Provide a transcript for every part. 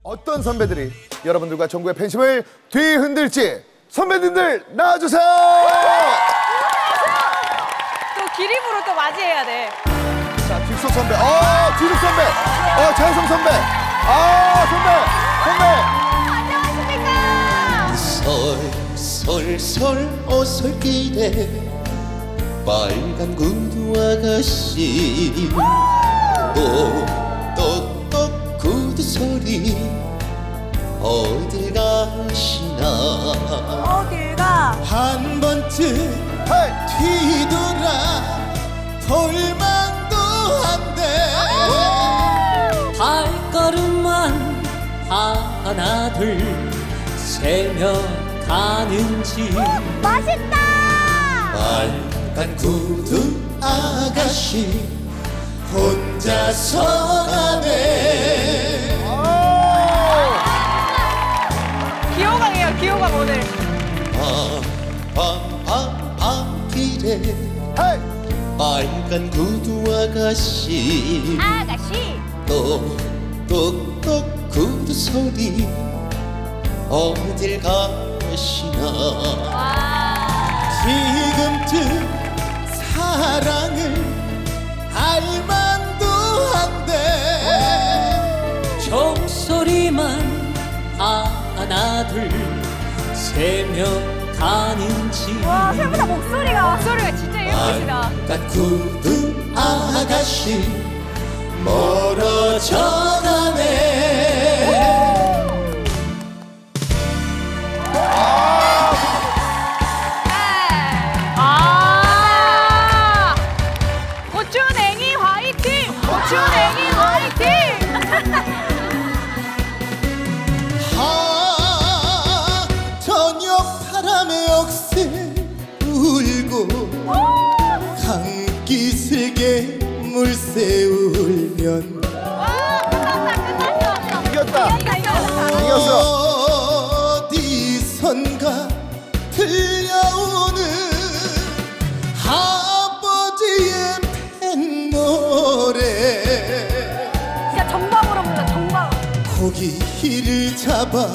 어떤 선배들이 여러분들과 전국의 팬심을 뒤흔들지 선배님들 나와주세요. 또 기립으로 또 맞이해야 돼. 자, 뒷속 선배, 뒤룩 선배, 자혜성 선배, 선배. 솔솔솔 오솔길에 빨간 구두 아가씨 똑똑똑 구두 소리 어딜 가시나 어딜 가? 한 번쯤 뒤돌아 볼만도 한데 발걸음만 하나 둘 세며 가는지 맛있다! 빨간 구두 아가씨 혼자서 가네. 기호강이에요, 기호강 오늘. 길에 빨간 구두 아가씨 똑똑똑 구두 소리 어딜 가시나 지금쯤 사랑을 알만도 한데 종소리만 하나 둘 세며 가는지 와, 생각보다 목소리가 진짜 예쁘시다. 빨간 구두 아가씨 멀어져 가네. 고추냉이 화이팅! 고추냉이 화이팅! 저녁 바람에 억새 울고 감기 슬게 물새 울면 이겼다. 어디선가 들려오는 아버지의 팬노래 진짜 정방으로 불러, 정방. 고기를 잡아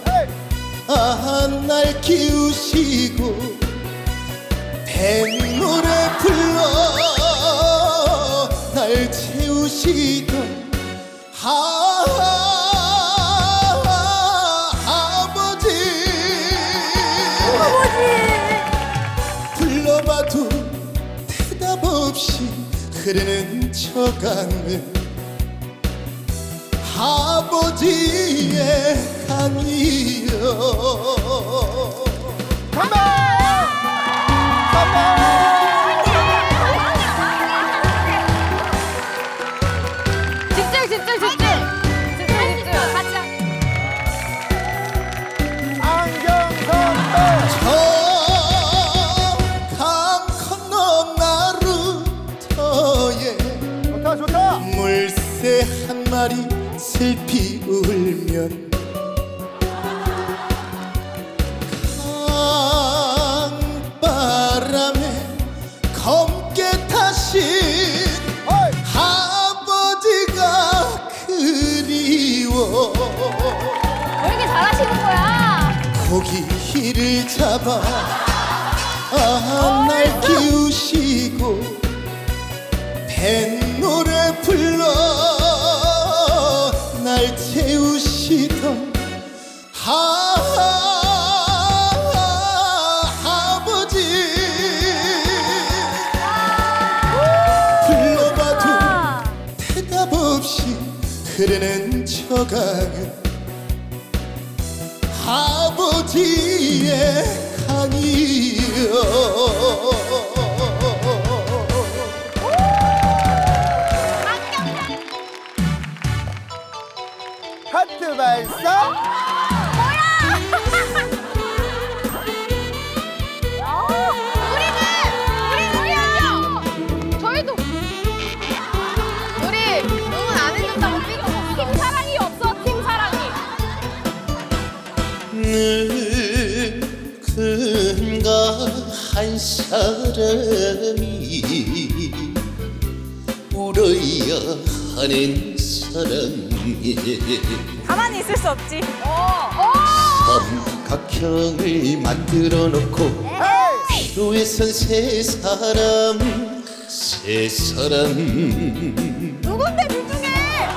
날 키우시고 팬노래 불러 날 채우시던 아버지 불러봐도 대답 없이 흐르는 저 강을 아버지의 강이여. 집중. 같이. 안경 선배. 저 강 건너 나루터에 좋다. 물새 한 마리 슬피 울면 강바람에 검게 타신 아버지가 그리워. 왜 이렇게 잘하시는 거야? 고기를 잡아 날 키우시고 뱃노래 불러 날 채우시던 아버지 불러봐도 대답 없이 흐르는 저 강은 아버지의 강이여. 하트 발사. 저희도 우리 응원 안 해준다고 삐져. 팀 사랑이 없어, 팀 사랑이. 누군가 한 사람이 울어야 하는 사랑이 가만히 있을 수 없지. 삼각형을 만들어 놓고 피로에 선 세 사람 누군데 둘 중에?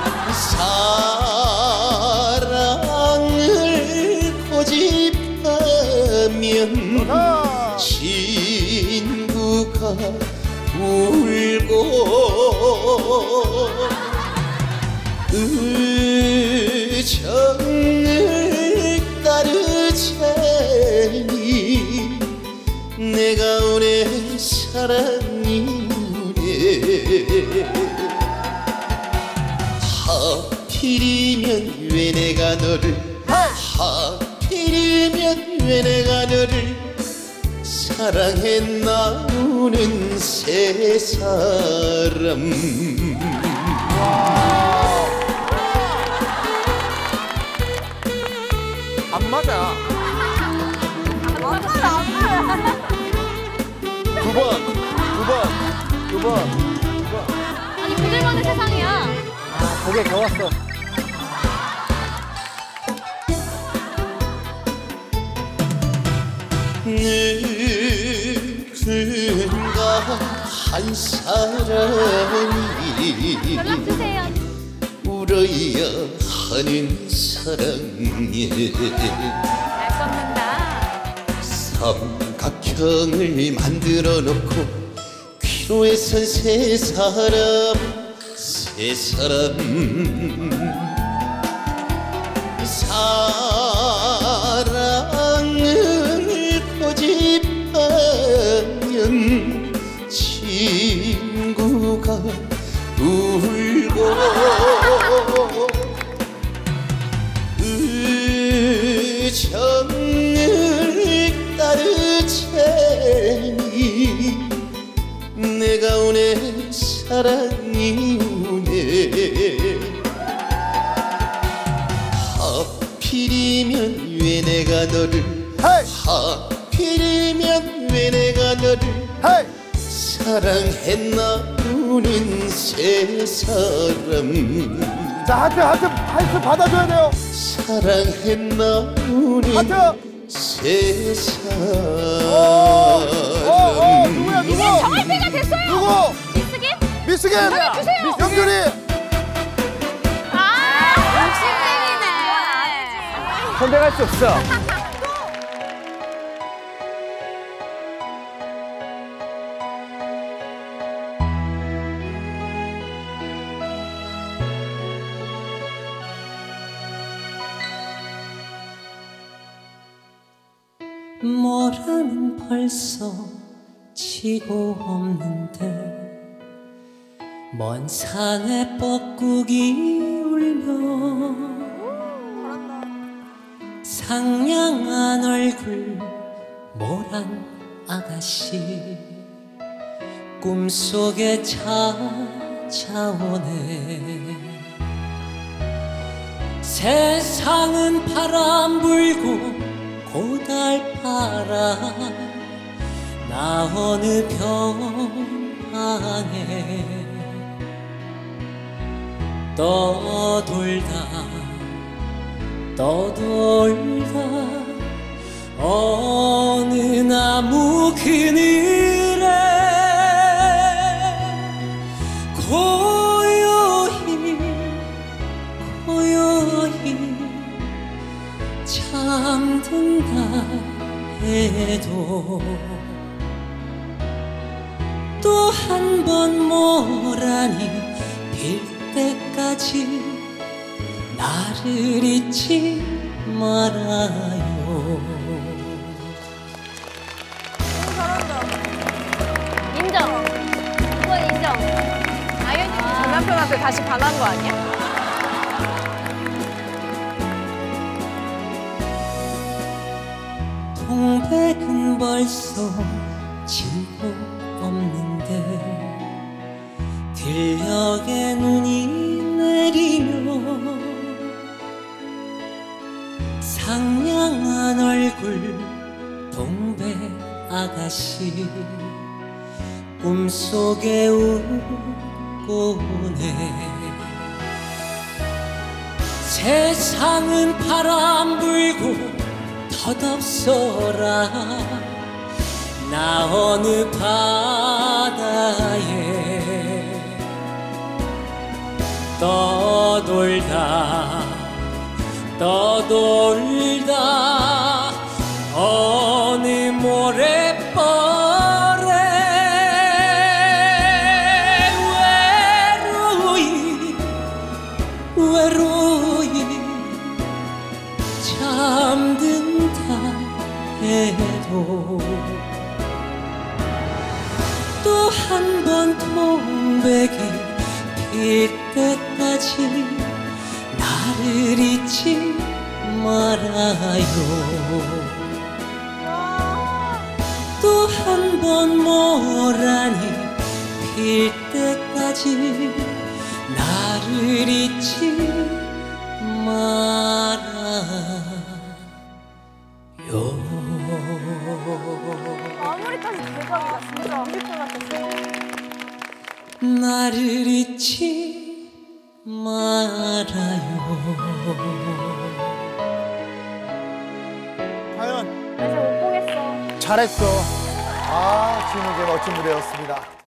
사랑을 고집하면 친구가 울고 의정을 따르자니 내가 오늘 사랑이 우네 하필이면 왜 내가 너를 하필이면 왜 내가 너를 사랑했나 우는 세 사람 안 맞아. 두 번. 아니 그들만의 세상이야. 고개 겨웠어. 누군가 한 사람이 연락 주세요. 울어야 하는 사랑에 잘 걷는다. 삼각형을 만들어 놓고 피로에 선 세 사람 사랑을 고집하면 친구가 울고 의정을 따르자니 내가 오늘 사랑이 우네 하필이면 왜 내가 너를 하필이면 왜 내가 너를 사랑했나 우는 세 사람 자, 하트 받아줘야 돼요. 사랑했나 우는 하트. 세 사람 누구야, 누구? 이제 정할 때가 됐어요. 누구? 미스김. 주세요. 영균이. 욕심쟁이네. 선택할 수 없어. 모르는 벌써 치고 없는데 먼 산에 뻐꾸기 울며 상냥한 얼굴 모란 아가씨 꿈속에 찾아오네 세상은 바람 불고 고달파라 나 어느 병안에 떠돌다 어느 나무 그늘에 고요히 잠든다 해도 또 한 번 모란이 빌 때까지 나를 잊지 말아요. 인정. 그건 인정. 아윤이 전 남편한테 다시 반한 거 아니야? 동백은 벌써 지고 없는데 들녘에 눈이 내리며 상냥한 얼굴 동백 아가씨 꿈속에 웃고 오네 세상은 바람 불고 덧없어라 나 어느 바다에 떠돌다 어느 모래벌에 외로이 잠든다 해도 또 한 번 동백이 필 때까지 나를 잊지 말아요 또 한 번 모란이 필 때까지 나를 잊지 말아요 마무리까지 대박이다. 진짜 뮤지컬 같았어. 나를 잊지 말아요 과연 나 이제 못 보겠어. 잘했어. 진욱의 멋진 무대였습니다.